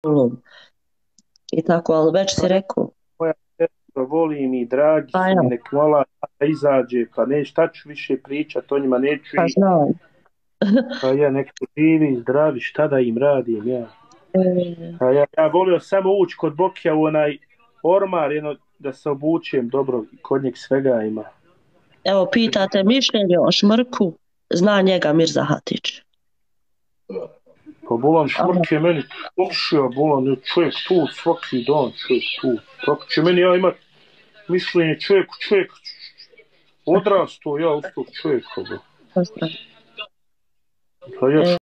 i tako, ali već Pa si ne, rekao, moja sestra voli mi, dragi pa su ja, mi, nek mola da izađe, pa ne, šta ću više pričat, o njima neću pa i, znam. pa ja nek su živi, zdravi, šta da im radim, ja. E, Pa ja volio samo ući kod Bokija u onaj ormar, jedno, da se obučem dobro, kod njeg svega ima. Evo, pitate mišljenje o Šmrku, zna njega Mirza Hatić. Pa Bulan Aha, Šmrk je meni komšija, Bulan je čovjek tu svaki dan, čovjek tu. Kako će meni ja imat mišljenje čovjek odrastao ja od tog čovjeka. pozdrav. Pa ja